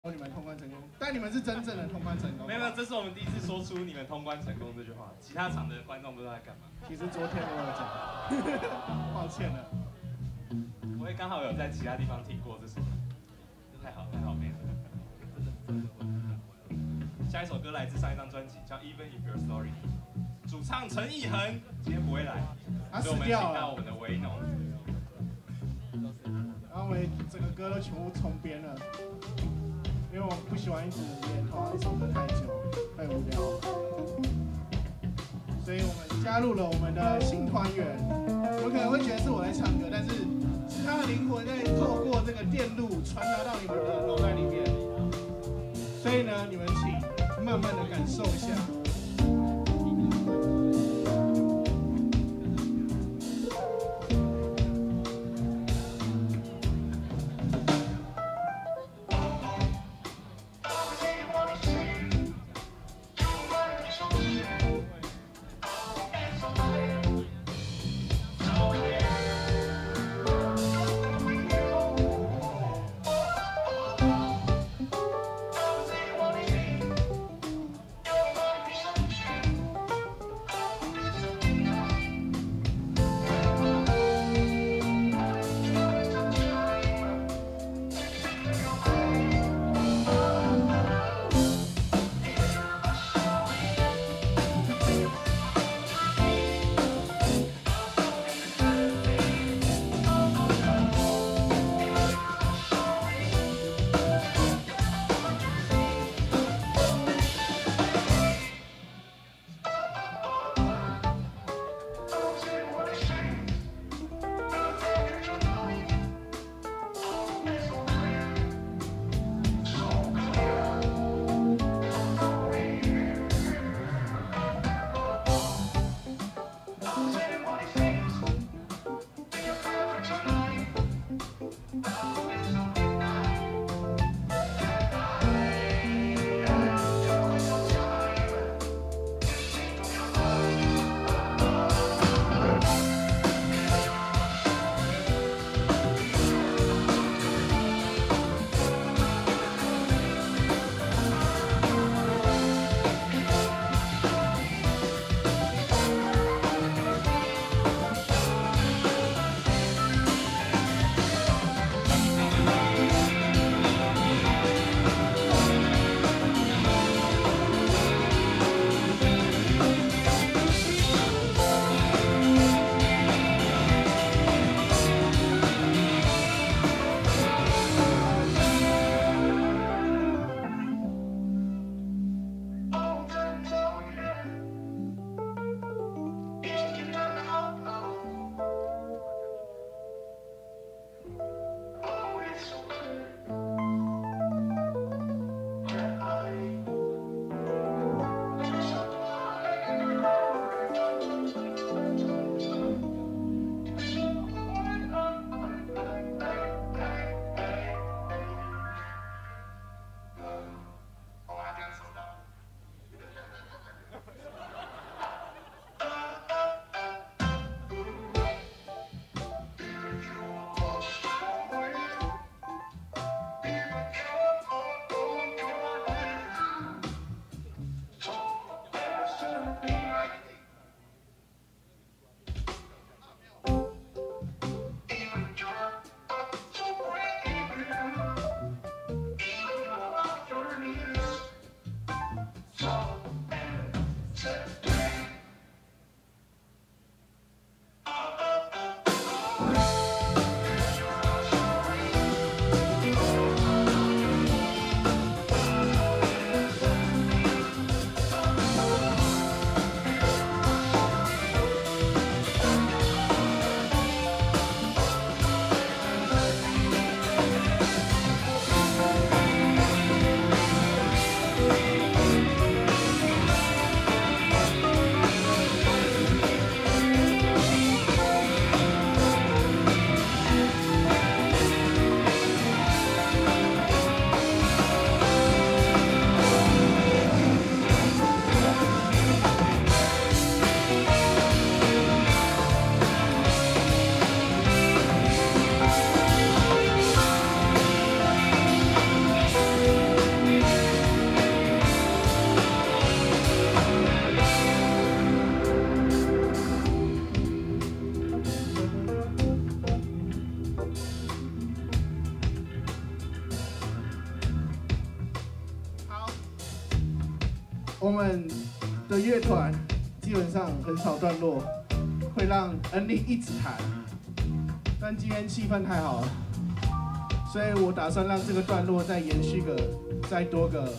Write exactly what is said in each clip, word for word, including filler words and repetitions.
你们通关成功，但你们是真正的通关成功。 没有没有，这是我们第一次说出你们通关成功这句话，其他场的观众不知道在干嘛。 其实昨天我有讲，抱歉了。 我也刚好有在其他地方听过这首，太好了，太好听了。下一首歌来自上一张专辑，叫《Even If You're Sorry》，主唱陈以恒今天不会来，所以我们请到我们的维农。 然后我们整个歌都全部重编了。因为我不喜欢一直练同样一首歌太久，会无聊，所以我们加入了我们的新团员。有可能会觉得是我在唱歌，但是是他的灵魂在透过这个电路传达到你们的脑袋里面。所以呢，你们请慢慢的感受一下。 我们的乐团基本上很少段落会让恩利一直弹，但今天气氛太好了，所以我打算让这个段落再延续个再多个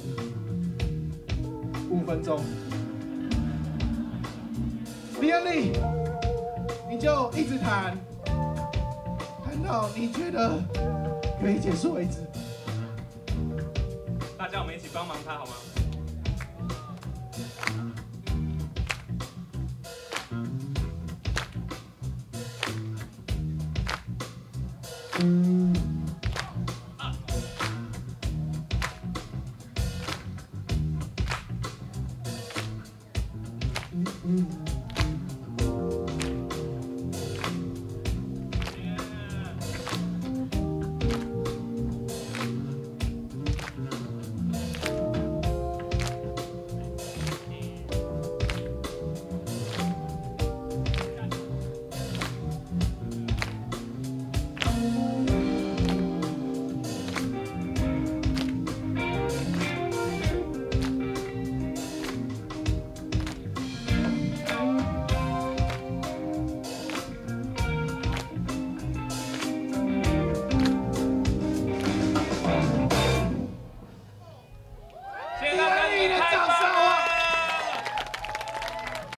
五分钟。李恩利，你就一直弹，弹到你觉得可以结束为止。 大家我们一起帮忙他好吗？ 嗯。 啊。 嗯嗯。